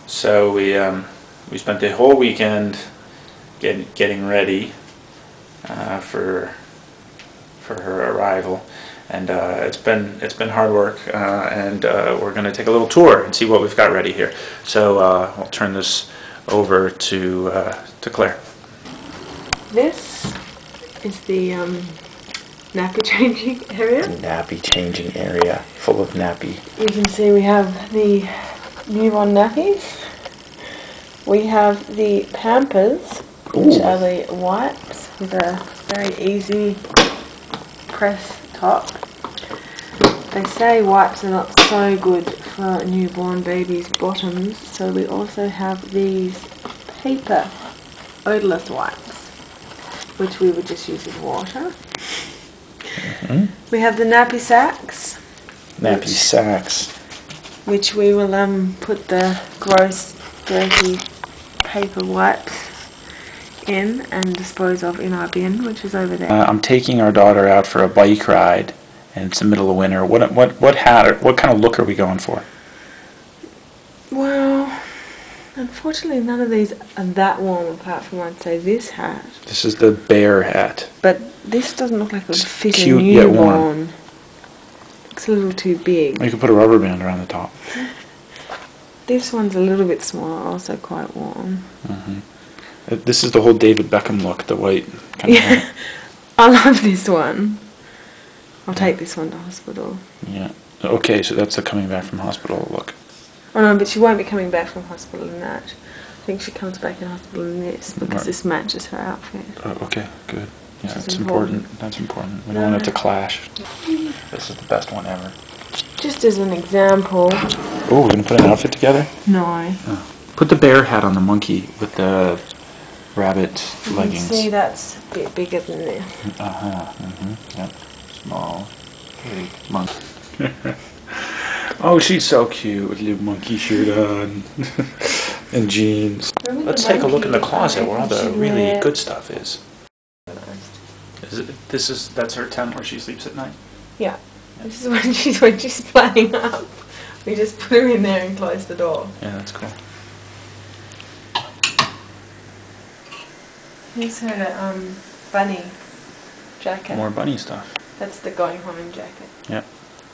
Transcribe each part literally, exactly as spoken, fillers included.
So we um, we spent the whole weekend get, getting ready uh, for for her arrival, and uh, it's been it's been hard work, uh, and uh, we're going to take a little tour and see what we've got ready here. So uh, I'll turn this over to uh, to Claire. This is the um, nappy changing area. Nappy changing area full of nappy. You can see we have the newborn nappies. We have the Pampers, which Ooh. are the wipes with a very easy press top. They say wipes are not so good for newborn babies' bottoms, so we also have these paper odorless wipes, which we would just use with water. Mm-hmm. We have the nappy sacks. Nappy which, sacks. Which we will um put the gross, dirty paper wipes in and dispose of in our bin, which is over there. Uh, I'm taking our daughter out for a bike ride, and it's the middle of winter. What what what hat? Or, what kind of look are we going for? Well, unfortunately, none of these are that warm, apart from I'd say this hat. This is the bear hat. But this doesn't look like it would It's fit cute, a yet warm. newborn. Looks a little too big. You could put a rubber band around the top. This one's a little bit smaller, also quite warm. Mm-hmm. Uh, This is the whole David Beckham look, the white kind Yeah, of. I love this one. I'll take this one to hospital. Yeah. Okay, so that's the coming back from hospital look. Oh no, but she won't be coming back from hospital in that. I think she comes back in hospital in this because Right. this matches her outfit. Uh, okay, good. Yeah, Which is that's important. important. That's important. We No, don't want it no. to clash. This is the best one ever. Just as an example. Oh, we're gonna put an outfit together. No. Put the bear hat on the monkey with the rabbit You leggings. can see that's a bit bigger than this. Uh huh. Mm-hmm. Yep. Small, big monkey. Oh, she's so cute with a little monkey shirt on and jeans. Remember Let's the take a look in the monkey? closet where all the She really wear- good stuff is. Is it? This is that's her tent where she sleeps at night. Yeah. This is when she's when she's playing up. We just put her in there and close the door. Yeah, that's cool. Here's her um bunny jacket. More bunny stuff. That's the going home jacket. Yep.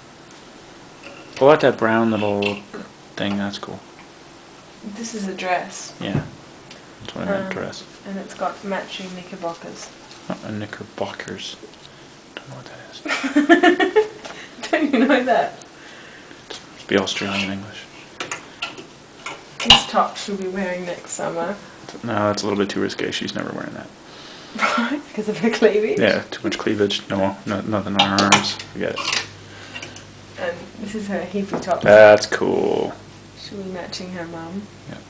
I like that brown little thing. That's cool. This is a dress. Yeah. That's what I meant. Um, Dress. And it's got matching knickerbockers. Oh, and knickerbockers. Don't know what that is. Don't you know that? Must be Australian English. This top she'll be wearing next summer. No, that's a little bit too risque. She's never wearing that. Right, because of her cleavage. Yeah, too much cleavage. No, no nothing on her arms. Forget it. And this is her hippie top. That's cool. She'll be matching her mum. Yeah.